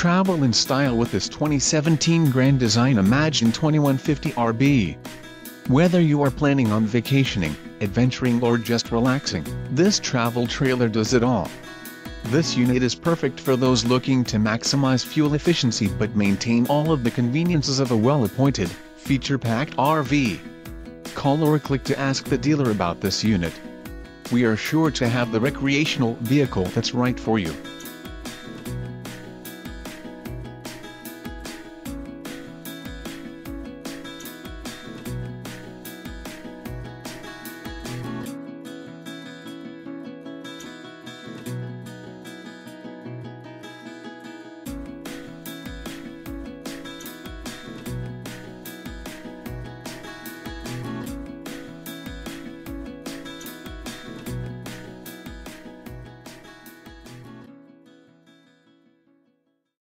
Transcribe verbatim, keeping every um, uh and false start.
Travel in style with this twenty seventeen Grand Design Imagine twenty-one fifty R B. Whether you are planning on vacationing, adventuring or just relaxing, this travel trailer does it all. This unit is perfect for those looking to maximize fuel efficiency but maintain all of the conveniences of a well-appointed, feature-packed R V. Call or click to ask the dealer about this unit. We are sure to have the recreational vehicle that's right for you.